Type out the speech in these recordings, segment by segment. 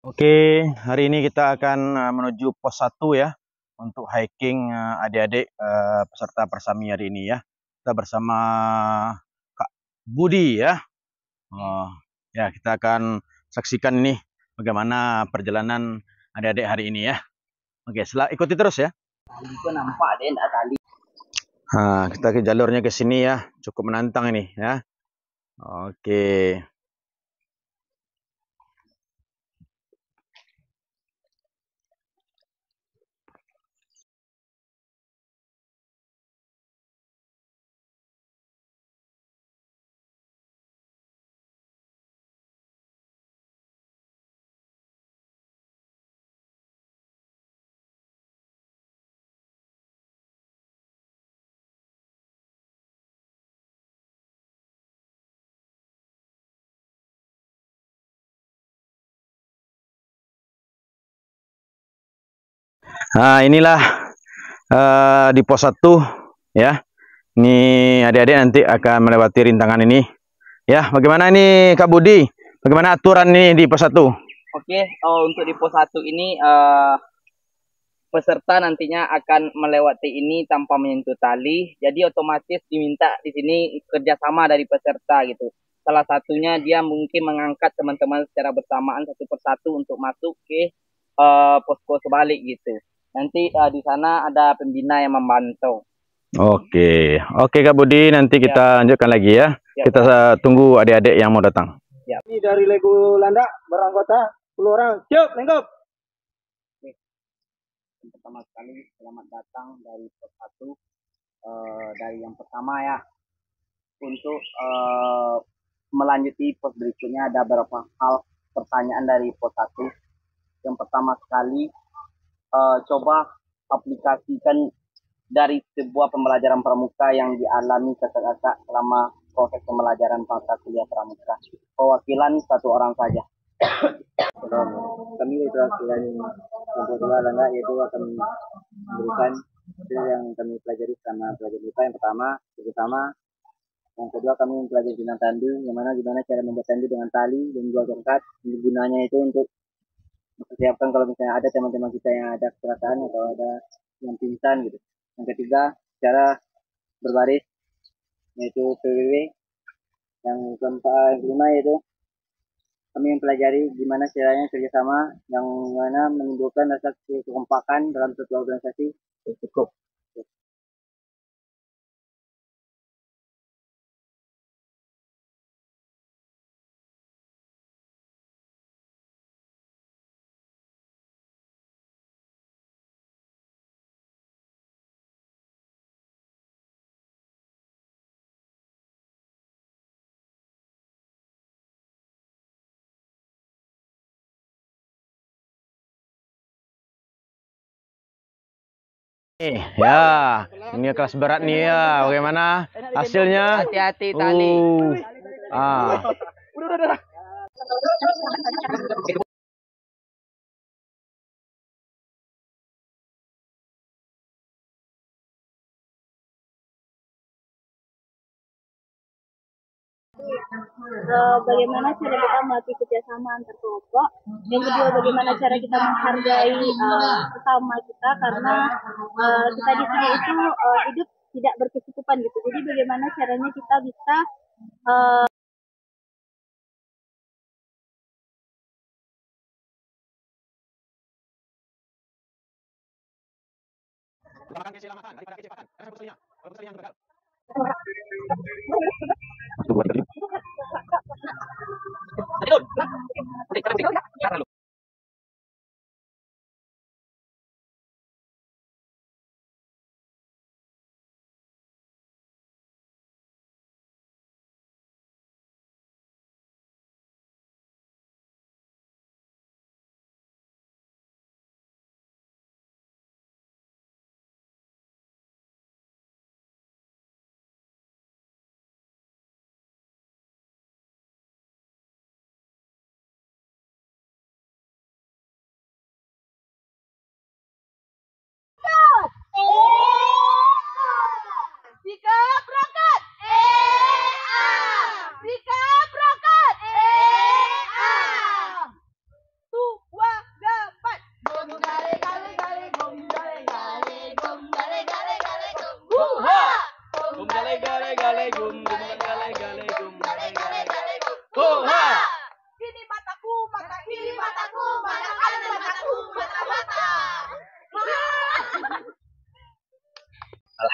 Oke, hari ini kita akan menuju pos 1 ya untuk hiking adik-adik peserta Persami hari ini ya. Kita bersama Kak Budi ya. Oh, ya kita akan saksikan ini bagaimana perjalanan adik-adik hari ini ya. Oke, ikuti terus ya. Itu nampak deh, enggak tali. Kita ke jalurnya ke sini ya, cukup menantang ini ya. Oke. Nah, inilah di pos 1 ya. Ini adik-adik nanti akan melewati rintangan ini. Ya, bagaimana ini Kak Budi? Bagaimana aturan ini di pos 1? Oke, untuk di pos 1 ini peserta nantinya akan melewati ini tanpa menyentuh tali. Jadi otomatis diminta di sini kerjasama dari peserta gitu. Salah satunya dia mungkin mengangkat teman-teman secara bersamaan satu persatu untuk masuk ke posko sebalik gitu. Nanti di sana ada pembina yang memantau. Oke, oke Kak Budi, nanti kita lanjutkan lagi ya. Kita tunggu adik-adik yang mau datang. Ya. Ini dari Lego Landa beranggota 10 orang. Siap, lengkap. Pertama sekali selamat datang dari pos 1 dari yang pertama ya. Untuk melanjuti pos berikutnya ada beberapa hal pertanyaan dari pos 1. Yang pertama sekali coba aplikasikan dari sebuah pembelajaran pramuka yang dialami kakak-kakak selama proses pembelajaran mata kuliah pramuka. Perwakilan satu orang saja. Kami itu akan untuk dua landa yaitu akan memberikan yang kami pelajari sama pelajaran kita. Yang pertama bersama, yang kedua kami mempelajari tentang tandu, yang mana gimana cara membuat tandu dengan tali dan juga tongkat. Gunanya itu untuk mempersiapkan kalau misalnya ada teman-teman kita yang ada kecelakaan atau ada yang pingsan gitu. Yang ketiga cara berbaris yaitu PWW. Yang keempat, yang kelima yaitu kami mempelajari gimana caranya kerjasama yang mana menimbulkan rasa kekompakan dalam suatu organisasi cukup. Ya, ini kelas berat nih ya. Bagaimana hasilnya? Hati-hati tali. Bagaimana cara kita melatih kerjasama antar kelompok. Yang kedua, bagaimana cara kita menghargai sesama kita karena kita di sini itu hidup tidak berkecukupan gitu. Jadi bagaimana caranya kita bisa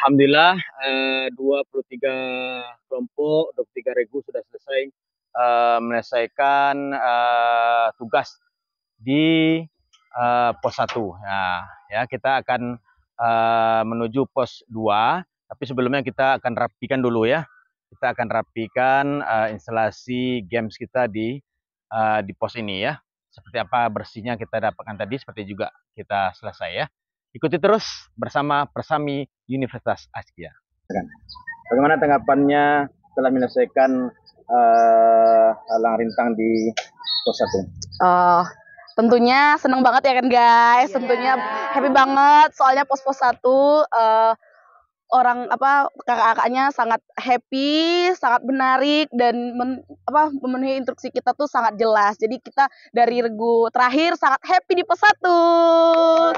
Alhamdulillah 23 kelompok, 23 regu sudah selesai menyelesaikan tugas di pos 1. Nah, ya kita akan menuju pos 2, tapi sebelumnya kita akan rapikan dulu ya. Kita akan rapikan instalasi games kita di pos ini ya. Seperti apa bersihnya kita dapatkan tadi, seperti juga kita selesai ya. Ikuti terus bersama Persami Universitas Askia. Bagaimana tanggapannya setelah menyelesaikan halang rintang di pos 1? Tentunya seneng banget ya kan guys. Tentunya happy banget soalnya pos-pos 1 orang kakak-kakaknya sangat happy, sangat menarik dan memenuhi instruksi kita tuh sangat jelas. Jadi kita dari regu terakhir sangat happy di pos 1.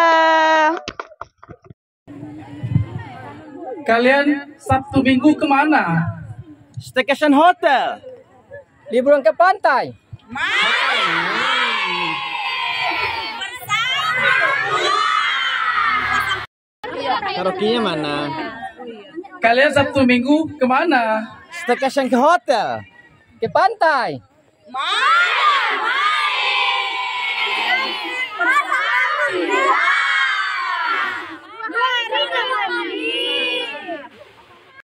Kalian Sabtu Minggu kemana? Staycation hotel. Liburan ke pantai. Karaoke-nya mana? Kalian Sabtu Minggu kemana? Staycation ke hotel. Ke pantai.